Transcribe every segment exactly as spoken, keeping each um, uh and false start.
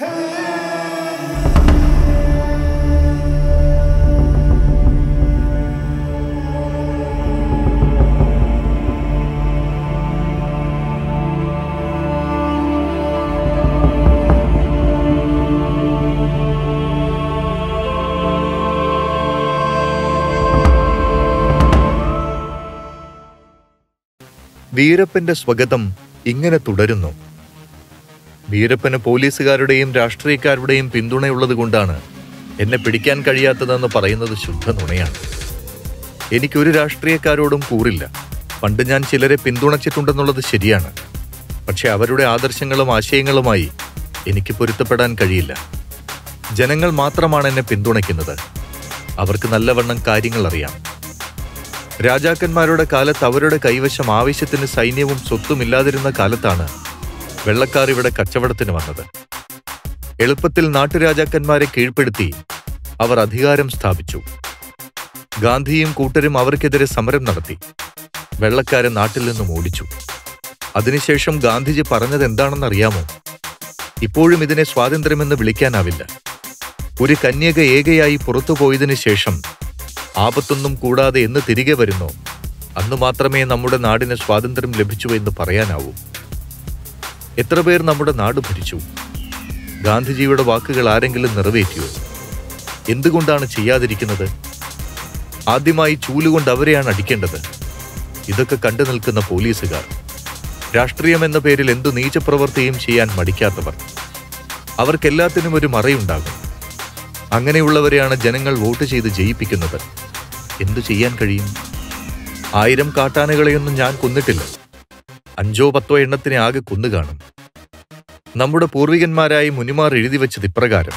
വീരപ്പന്റെ സ്വഗതം ഇങ്ങനെ തുടരുന്നു. വീരപ്പന് പോലീസുകാരുടെയും രാഷ്ട്രീയക്കാരുടെയും പിന്തുണയുള്ളത് കൊണ്ടാണ് എന്നെ പിടിക്കാൻ കഴിയാത്തതെന്ന് പറയുന്നത് ശുദ്ധ നുണയാണ്. എനിക്കൊരു രാഷ്ട്രീയക്കാരോടും കൂറില്ല. പണ്ട് ഞാൻ ചിലരെ പിന്തുണച്ചിട്ടുണ്ടെന്നുള്ളത് ശരിയാണ്. പക്ഷെ അവരുടെ ആദർശങ്ങളും ആശയങ്ങളുമായി എനിക്ക് പൊരുത്തപ്പെടാൻ കഴിയില്ല. ജനങ്ങൾ മാത്രമാണ് എന്നെ പിന്തുണയ്ക്കുന്നത്. അവർക്ക് നല്ലവണ്ണം കാര്യങ്ങൾ അറിയാം. രാജാക്കന്മാരുടെ കാലത്ത് അവരുടെ കൈവശം ആവശ്യത്തിന് സൈന്യവും സ്വത്തും ഇല്ലാതിരുന്ന കാലത്താണ് വെള്ളക്കാർ ഇവിടെ കച്ചവടത്തിന് വന്നത്. എളുപ്പത്തിൽ നാട്ടുരാജാക്കന്മാരെ കീഴ്പ്പെടുത്തി അവർ അധികാരം സ്ഥാപിച്ചു. ഗാന്ധിയും കൂട്ടരും അവർക്കെതിരെ സമരം നടത്തി. വെള്ളക്കാരെ നാട്ടിൽ നിന്നും ഓടിച്ചു. അതിനുശേഷം ഗാന്ധിജി പറഞ്ഞത് എന്താണെന്നറിയാമോ? ഇപ്പോഴും ഇതിനെ സ്വാതന്ത്ര്യമെന്ന് വിളിക്കാനാവില്ല. ഒരു കന്യക ഏകയായി പുറത്തു പോയതിനു ശേഷം ആപത്തൊന്നും കൂടാതെ എന്ന് തിരികെ വരുന്നു, അന്ന് മാത്രമേ നമ്മുടെ നാടിന് സ്വാതന്ത്ര്യം ലഭിച്ചു എന്ന് പറയാനാവൂ. എത്ര പേർ നമ്മുടെ നാട് ഭരിച്ചു? ഗാന്ധിജിയുടെ വാക്കുകൾ ആരെങ്കിലും നിറവേറ്റിയോ? എന്തുകൊണ്ടാണ് ചെയ്യാതിരിക്കുന്നത്? ആദ്യമായി ചൂലുകൊണ്ട് അവരെയാണ് അടിക്കേണ്ടത്. ഇതൊക്കെ കണ്ടു നിൽക്കുന്ന പോലീസുകാർ, രാഷ്ട്രീയം എന്ന പേരിൽ എന്തു നീചപ്രവൃത്തിയും ചെയ്യാൻ മടിക്കാത്തവർ, അവർക്കെല്ലാത്തിനും ഒരു മറയുണ്ടാകും. അങ്ങനെയുള്ളവരെയാണ് ജനങ്ങൾ വോട്ട് ചെയ്ത് ജയിപ്പിക്കുന്നത്. എന്തു ചെയ്യാൻ കഴിയും? ആയിരം കാട്ടാനകളെയൊന്നും ഞാൻ കൊന്നിട്ടില്ല. അഞ്ചോ പത്തോ എണ്ണത്തിനെ ആകെ കൊന്നു കാണും. നമ്മുടെ പൂർവികന്മാരായി മുനിമാർ എഴുതി വെച്ചത് ഇപ്രകാരം: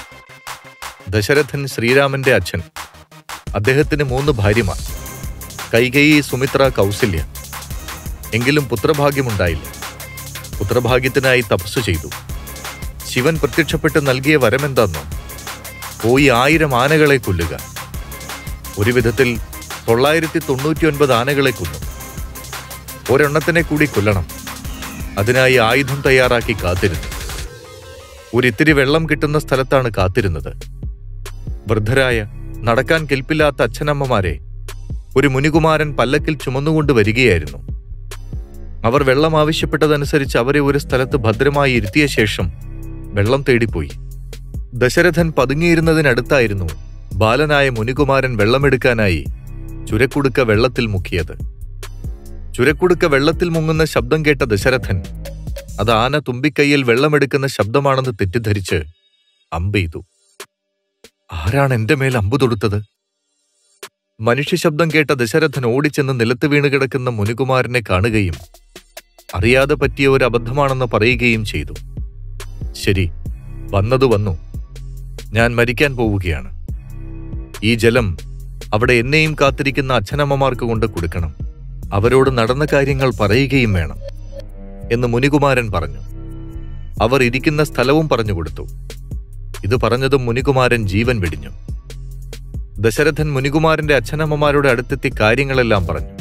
ദശരഥൻ ശ്രീരാമന്റെ അച്ഛൻ. അദ്ദേഹത്തിന് മൂന്ന് ഭാര്യമാർ, കൈകേയി, സുമിത്ര, കൗസല്യ. എങ്കിലും പുത്രഭാഗ്യമുണ്ടായില്ല. പുത്രഭാഗ്യത്തിനായി തപസ്സു ചെയ്തു. ശിവൻ പ്രത്യക്ഷപ്പെട്ട് നൽകിയ വരമെന്താന്നോ? പോയി ആയിരം ആനകളെ കൊല്ലുക. ഒരു വിധത്തിൽ തൊള്ളായിരത്തി തൊണ്ണൂറ്റി ഒൻപത് ആനകളെ കൊന്നു. ഒരെണ്ണത്തിനെ കൂടി കൊല്ലണം. അതിനായി ആയുധം തയ്യാറാക്കി കാത്തിരുന്നു. ഒരിത്തിരി വെള്ളം കിട്ടുന്ന സ്ഥലത്താണ് കാത്തിരുന്നത്. വൃദ്ധരായ, നടക്കാൻ കെൽപ്പില്ലാത്ത അച്ഛനമ്മമാരെ ഒരു മുനികുമാരൻ പല്ലക്കിൽ ചുമന്നുകൊണ്ട് വരികയായിരുന്നു. അവർ വെള്ളം ആവശ്യപ്പെട്ടതനുസരിച്ച് അവരെ ഒരു സ്ഥലത്ത് ഭദ്രമായി ഇരുത്തിയ ശേഷം വെള്ളം തേടിപ്പോയി. ദശരഥൻ പതുങ്ങിയിരുന്നതിനടുത്തായിരുന്നു ബാലനായ മുനികുമാരൻ വെള്ളമെടുക്കാനായി ചുരക്കുടുക്ക വെള്ളത്തിൽ മുക്കിയത്. ചുരക്കുടുക്ക വെള്ളത്തിൽ മുങ്ങുന്ന ശബ്ദം കേട്ട ദശരഥൻ അത് ആന തുമ്പിക്കൈയിൽ വെള്ളമെടുക്കുന്ന ശബ്ദമാണെന്ന് തെറ്റിദ്ധരിച്ച് അമ്പെയ്തു. ആരാണ് എന്റെ മേൽ അമ്പു തൊടുത്തത്? മനുഷ്യശബ്ദം കേട്ട ദശരഥൻ ഓടിച്ചെന്ന് നിലത്ത് വീണ് കിടക്കുന്ന മുനികുമാരനെ കാണുകയും അറിയാതെ പറ്റിയ ഒരു അബദ്ധമാണെന്ന് പറയുകയും ചെയ്തു. ശരി, വന്നതു വന്നു. ഞാൻ മരിക്കാൻ പോവുകയാണ്. ഈ ജലം അവിടെ എന്നെയും കാത്തിരിക്കുന്ന അച്ഛനമ്മമാർക്ക് കൊണ്ട് കൊടുക്കണം. അവരോട് നടന്ന കാര്യങ്ങൾ പറയുകയും വേണം എന്ന് മുനികുമാരൻ പറഞ്ഞു. അവർ ഇരിക്കുന്ന സ്ഥലവും പറഞ്ഞുകൊടുത്തു. ഇത് പറഞ്ഞതും മുനികുമാരൻ ജീവൻ വെടിഞ്ഞു. ദശരഥൻ മുനികുമാരന്റെ അച്ഛനമ്മമാരുടെ അടുത്തെത്തി കാര്യങ്ങളെല്ലാം പറഞ്ഞു.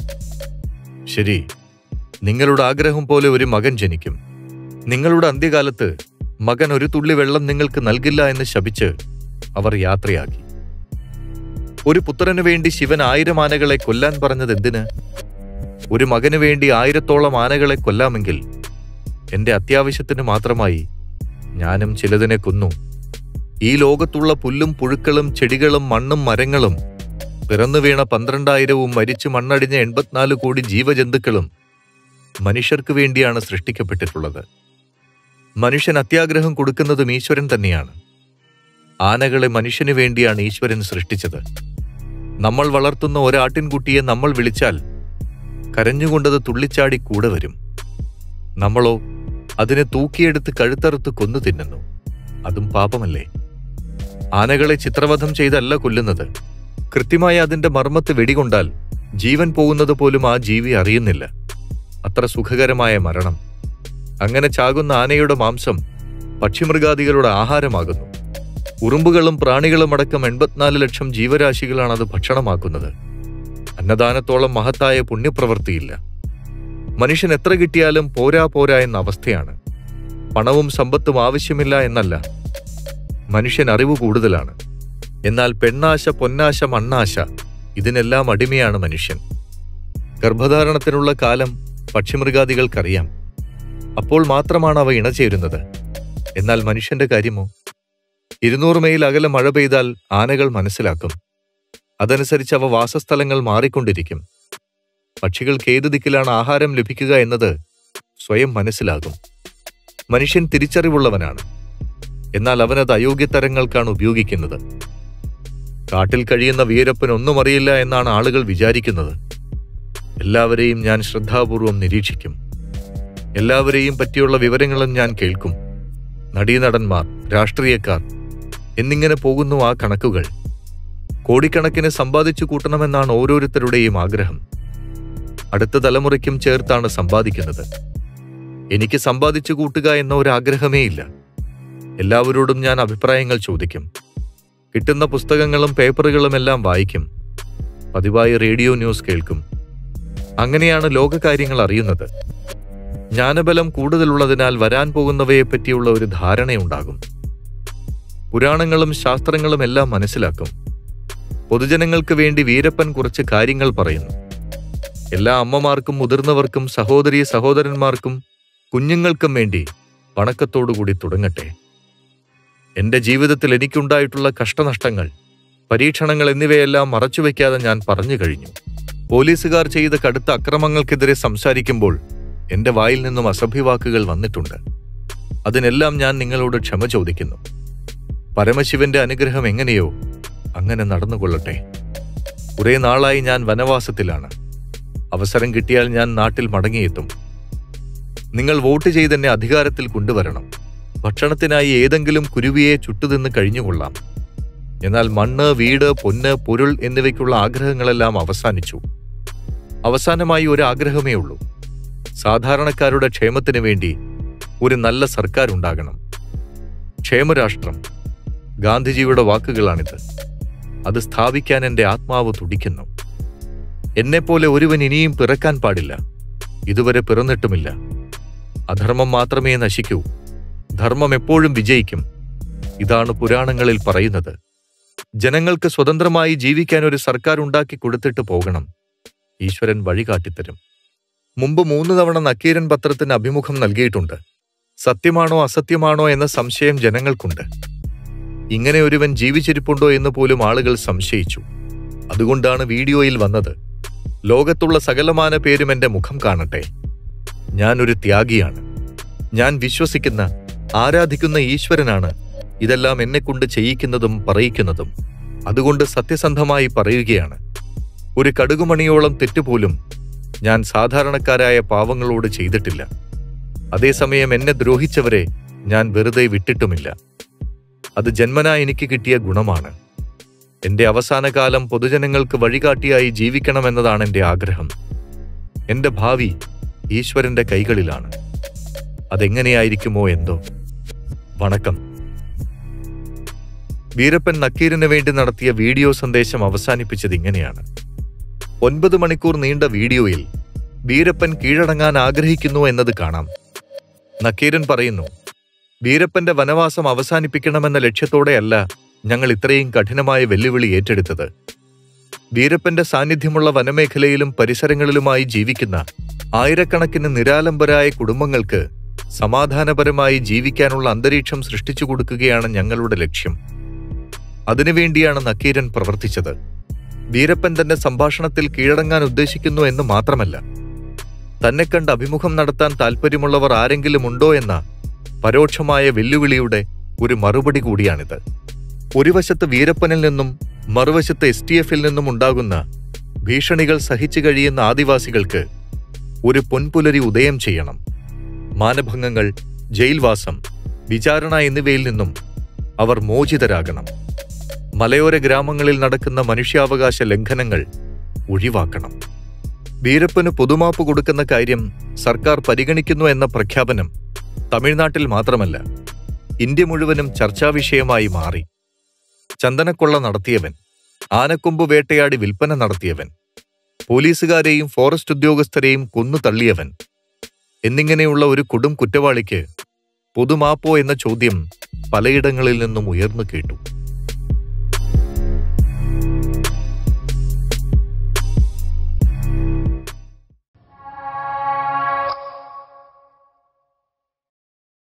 ശരി, നിങ്ങളുടെ ആഗ്രഹം പോലെ ഒരു മകൻ ജനിക്കും. നിങ്ങളുടെ അന്ത്യകാലത്ത് മകൻ ഒരു തുള്ളി വെള്ളം നിങ്ങൾക്ക് നൽകില്ല എന്ന് ശപിച്ച് അവർ യാത്രയാക്കി. ഒരു പുത്രനു വേണ്ടി ശിവൻ ആയിരം ആനകളെ കൊല്ലാൻ പറഞ്ഞത് എന്തിന്? ഒരു മകന് വേണ്ടി ആയിരത്തോളം ആനകളെ കൊല്ലാമെങ്കിൽ എന്റെ അത്യാവശ്യത്തിന് മാത്രമായി ഞാനും ചിലതിനെ കൊന്നു. ഈ ലോകത്തുള്ള പുല്ലും പുഴുക്കളും ചെടികളും മണ്ണും മരങ്ങളും പിറന്നു വീണ പന്ത്രണ്ടായിരവും മരിച്ചു മണ്ണടിഞ്ഞ എൺപത്തിനാല് കോടി ജീവജന്തുക്കളും മനുഷ്യർക്ക് വേണ്ടിയാണ് സൃഷ്ടിക്കപ്പെട്ടിട്ടുള്ളത്. മനുഷ്യൻ അത്യാഗ്രഹം കൊടുക്കുന്നതും ഈശ്വരൻ തന്നെയാണ്. ആനകളെ മനുഷ്യന് വേണ്ടിയാണ് ഈശ്വരൻ സൃഷ്ടിച്ചത്. നമ്മൾ വളർത്തുന്ന ഒരാട്ടിൻകുട്ടിയെ നമ്മൾ വിളിച്ചാൽ കരഞ്ഞുകൊണ്ടത് തുള്ളിച്ചാടി കൂടെ വരും. നമ്മളോ അതിനെ തൂക്കിയെടുത്ത് കഴുത്തറുത്ത് കൊന്നു തിന്നുന്നു. അതും പാപമല്ലേ? ആനകളെ ചിത്രവധം ചെയ്തല്ല കൊല്ലുന്നത്. കൃത്യമായി അതിന്റെ മർമ്മത്ത് വെടികൊണ്ടാൽ ജീവൻ പോകുന്നത് പോലും ആ ജീവി അറിയുന്നില്ല. അത്ര സുഖകരമായ മരണം. അങ്ങനെ ചാകുന്ന ആനയുടെ മാംസം പക്ഷിമൃഗാദികളുടെ ആഹാരമാകുന്നു. ഉറുമ്പുകളും പ്രാണികളുമടക്കം എൺപത്തിനാല് ലക്ഷം ജീവരാശികളാണ് അത് ഭക്ഷണമാക്കുന്നത്. അന്നദാനത്തോളം മഹത്തായ പുണ്യപ്രവൃത്തിയില്ല. മനുഷ്യൻ എത്ര കിട്ടിയാലും പോരാ പോരാ എന്ന അവസ്ഥയാണ്. പണവും സമ്പത്തും ആവശ്യമില്ല എന്നല്ല. മനുഷ്യൻ അറിവ് കൂടുതലാണ്. എന്നാൽ പെണ്ണാശ, പൊന്നാശ, മണ്ണാശ ഇതിനെല്ലാം അടിമയാണ് മനുഷ്യൻ. ഗർഭധാരണത്തിനുള്ള കാലം പക്ഷിമൃഗാദികൾക്കറിയാം. അപ്പോൾ മാത്രമാണ് അവ ഇണചേരുന്നത്. എന്നാൽ മനുഷ്യന്റെ കാര്യമോ? ഇരുന്നൂറ് മൈൽ അകലെ മഴ പെയ്താൽ ആനകൾ മനസ്സിലാക്കും. അതനുസരിച്ച് അവ വാസസ്ഥലങ്ങൾ മാറിക്കൊണ്ടിരിക്കും. പക്ഷികൾക്ക് ഏതു ദിക്കിലാണ് ആഹാരം ലഭിക്കുക എന്നത് സ്വയം മനസ്സിലാകും. മനുഷ്യൻ തിരിച്ചറിവുള്ളവനാണ്. എന്നാൽ അവനത് അയോഗ്യതരങ്ങൾക്കാണ് ഉപയോഗിക്കുന്നത്. കാട്ടിൽ കഴിയുന്ന വീരപ്പൻ ഒന്നും അറിയില്ല എന്നാണ് ആളുകൾ വിചാരിക്കുന്നത്. എല്ലാവരെയും ഞാൻ ശ്രദ്ധാപൂർവം നിരീക്ഷിക്കും. എല്ലാവരെയും പറ്റിയുള്ള വിവരങ്ങളും ഞാൻ കേൾക്കും. നടീനടന്മാർ, രാഷ്ട്രീയക്കാർ എന്നിങ്ങനെ പോകുന്നു ആ കണക്കുകൾ. കോടിക്കണക്കിന് സമ്പാദിച്ചു കൂട്ടണമെന്നാണ് ഓരോരുത്തരുടെയും ആഗ്രഹം. അടുത്ത തലമുറയ്ക്കും ചേർത്താണ് സമ്പാദിക്കുന്നത്. എനിക്ക് സമ്പാദിച്ചു കൂട്ടുക എന്ന ഒരാഗ്രഹമേ ഇല്ല. എല്ലാവരോടും ഞാൻ അഭിപ്രായങ്ങൾ ചോദിക്കും. കിട്ടുന്ന പുസ്തകങ്ങളും പേപ്പറുകളും എല്ലാം വായിക്കും. പതിവായി റേഡിയോ ന്യൂസ് കേൾക്കും. അങ്ങനെയാണ് ലോകകാര്യങ്ങൾ അറിയുന്നത്. ജ്ഞാനബലം കൂടുതലുള്ളതിനാൽ വരാൻ പോകുന്നവയെപ്പറ്റിയുള്ള ഒരു ധാരണയുണ്ടാകും. പുരാണങ്ങളും ശാസ്ത്രങ്ങളും എല്ലാം മനസ്സിലാക്കും. പൊതുജനങ്ങൾക്ക് വേണ്ടി വീരപ്പൻ കുറച്ച് കാര്യങ്ങൾ പറയുന്നു. എല്ലാ അമ്മമാർക്കും, മുതിർന്നവർക്കും, സഹോദരീ സഹോദരന്മാർക്കും, കുഞ്ഞുങ്ങൾക്കും വേണ്ടി വണക്കത്തോടുകൂടി തുടങ്ങട്ടെ. എന്റെ ജീവിതത്തിൽ എനിക്കുണ്ടായിട്ടുള്ള കഷ്ടനഷ്ടങ്ങൾ, പരീക്ഷണങ്ങൾ എന്നിവയെല്ലാം മറച്ചുവെക്കാതെ ഞാൻ പറഞ്ഞു കഴിഞ്ഞു. പോലീസുകാർ ചെയ്ത കടുത്ത അക്രമങ്ങൾക്കെതിരെ സംസാരിക്കുമ്പോൾ എന്റെ വായിൽ നിന്നും അസഭ്യവാക്കുകൾ വന്നിട്ടുണ്ട്. അതിനെല്ലാം ഞാൻ നിങ്ങളോട് ക്ഷമ ചോദിക്കുന്നു. പരമശിവന്റെ അനുഗ്രഹം എങ്ങനെയോ അങ്ങനെ നടന്നുകൊള്ളട്ടെ. കുറെ നാളായി ഞാൻ വനവാസത്തിലാണ്. അവസരം കിട്ടിയാൽ ഞാൻ നാട്ടിൽ മടങ്ങിയെത്തും. നിങ്ങൾ വോട്ട് ചെയ്തെന്നെ അധികാരത്തിൽ കൊണ്ടുവരണം. ഭക്ഷണത്തിനായി ഏതെങ്കിലും കുരുവിയെ ചുട്ടുതിന്ന് കഴിഞ്ഞുകൊള്ളാം. എന്നാൽ മണ്ണ്, വീട്, പൊന്ന്, പൊരുൾ എന്നിവയ്ക്കുള്ള ആഗ്രഹങ്ങളെല്ലാം അവസാനിച്ചു. അവസാനമായി ഒരു ആഗ്രഹമേ ഉള്ളൂ. സാധാരണക്കാരുടെ ക്ഷേമത്തിനു വേണ്ടി ഒരു നല്ല സർക്കാർ ഉണ്ടാകണം. ക്ഷേമരാഷ്ട്രം, ഗാന്ധിജിയുടെ വാക്കുകളാണിത്. അത് സ്ഥാപിക്കാൻ എന്റെ ആത്മാവ് തുടിക്കുന്നു. എന്നെപ്പോലെ ഒരുവൻ ഇനിയും പിറക്കാൻ പാടില്ല. ഇതുവരെ പിറന്നിട്ടുമില്ല. അധർമ്മം മാത്രമേ നശിക്കൂ. ധർമ്മം എപ്പോഴും വിജയിക്കും. ഇതാണ് പുരാണങ്ങളിൽ പറയുന്നത്. ജനങ്ങൾക്ക് സ്വതന്ത്രമായി ജീവിക്കാൻ ഒരു സർക്കാർ ഉണ്ടാക്കി കൊടുത്തിട്ട് പോകണം. ഈശ്വരൻ വഴികാട്ടിത്തരും. മുമ്പ് മൂന്ന് തവണ നക്കീരൻ പത്രത്തിന് അഭിമുഖം നൽകിയിട്ടുണ്ട്. സത്യമാണോ അസത്യമാണോ എന്ന സംശയം ജനങ്ങൾക്കുണ്ട്. ഇങ്ങനെ ഒരുവൻ ജീവിച്ചിരിപ്പുണ്ടോ എന്ന് പോലും ആളുകൾ സംശയിച്ചു. അതുകൊണ്ടാണ് വീഡിയോയിൽ വന്നത്. ലോകത്തുള്ള സകലമാന പേരും എന്റെ മുഖം കാണട്ടെ. ഞാനൊരു ത്യാഗിയാണ്. ഞാൻ വിശ്വസിക്കുന്ന, ആരാധിക്കുന്ന ഈശ്വരനാണ് ഇതെല്ലാം എന്നെക്കൊണ്ട് ചെയ്യിക്കുന്നതും പറയിക്കുന്നതും. അതുകൊണ്ട് സത്യസന്ധമായി പറയുകയാണ്, ഒരു കടുകുമണിയോളം തെറ്റുപോലും ഞാൻ സാധാരണക്കാരായ പാവങ്ങളോട് ചെയ്തിട്ടില്ല. അതേസമയം എന്നെ ദ്രോഹിച്ചവരെ ഞാൻ വെറുതെ വിട്ടിട്ടുമില്ല. അത് ജന്മനാ എനിക്ക് കിട്ടിയ ഗുണമാണ്. എന്റെ അവസാനകാലം പൊതുജനങ്ങൾക്ക് വഴികാട്ടിയായി ജീവിക്കണമെന്നതാണ് എന്റെ ആഗ്രഹം. എന്റെ ഭാവി ഈശ്വരന്റെ കൈകളിലാണ്. അതെങ്ങനെയായിരിക്കുമോ എന്തോ. വണക്കം. വീരപ്പൻ നക്കീറിന് വേണ്ടി നടത്തിയ വീഡിയോ സന്ദേശം അവസാനിപ്പിച്ചത് ഇങ്ങനെയാണ്. ഒൻപത് മണിക്കൂർ നീണ്ട വീഡിയോയിൽ വീരപ്പൻ കീഴടങ്ങാൻ ആഗ്രഹിക്കുന്നു എന്നത് കാണാം. നക്കീരൻ പറയുന്നു, വീരപ്പന്റെ വനവാസം അവസാനിപ്പിക്കണമെന്ന ലക്ഷ്യത്തോടെയല്ല ഞങ്ങൾ ഇത്രയും കഠിനമായ വെല്ലുവിളി ഏറ്റെടുത്തത്. വീരപ്പന്റെ സാന്നിധ്യമുള്ള വനമേഖലയിലും പരിസരങ്ങളിലുമായി ജീവിക്കുന്ന ആയിരക്കണക്കിന് നിരാലംബരായ കുടുംബങ്ങൾക്ക് സമാധാനപരമായി ജീവിക്കാനുള്ള അന്തരീക്ഷം സൃഷ്ടിച്ചു കൊടുക്കുകയാണ് ഞങ്ങളുടെ ലക്ഷ്യം. അതിനുവേണ്ടിയാണ് നക്കീരൻ പ്രവർത്തിച്ചത്. വീരപ്പൻ തന്റെ സംഭാഷണത്തിൽ കീഴടങ്ങാൻ ഉദ്ദേശിക്കുന്നു എന്ന് മാത്രമല്ല, തന്നെ കണ്ട് അഭിമുഖം നടത്താൻ താൽപ്പര്യമുള്ളവർ ആരെങ്കിലും ഉണ്ടോ എന്ന പരോക്ഷമായ വെല്ലുവിളിയുടെ ഒരു മറുപടി കൂടിയാണിത്. ഒരു വശത്ത് വീരപ്പനിൽ നിന്നും മറുവശത്ത് എസ് ടി എഫിൽ നിന്നും ഉണ്ടാകുന്ന ഭീഷണികൾ സഹിച്ചു കഴിയുന്ന ആദിവാസികൾക്ക് ഒരു പൊൻപുലരി ഉദയം ചെയ്യണം. മാനഭംഗങ്ങൾ, ജയിൽവാസം, വിചാരണ എന്നിവയിൽ നിന്നും അവർ മോചിതരാകണം. മലയോര ഗ്രാമങ്ങളിൽ നടക്കുന്ന മനുഷ്യാവകാശ ലംഘനങ്ങൾ ഒഴിവാക്കണം. വീരപ്പന് പൊതുമാപ്പ് കൊടുക്കുന്ന കാര്യം സർക്കാർ പരിഗണിക്കുന്നു എന്ന പ്രഖ്യാപനം തമിഴ്നാട്ടിൽ മാത്രമല്ല, ഇന്ത്യ മുഴുവനും ചർച്ചാവിഷയമായി മാറി. ചന്ദനക്കൊള്ള നടത്തിയവൻ, ആനക്കൊമ്പ് വേട്ടയാടി വിൽപ്പന നടത്തിയവൻ, പോലീസുകാരെയും ഫോറസ്റ്റ് ഉദ്യോഗസ്ഥരെയും കൊന്നു തള്ളിയവൻ എന്നിങ്ങനെയുള്ള ഒരു കൊടും കുറ്റവാളിക്ക് പൊതുമാപ്പോ എന്ന ചോദ്യം പലയിടങ്ങളിൽ നിന്നും ഉയർന്നു കേട്ടു.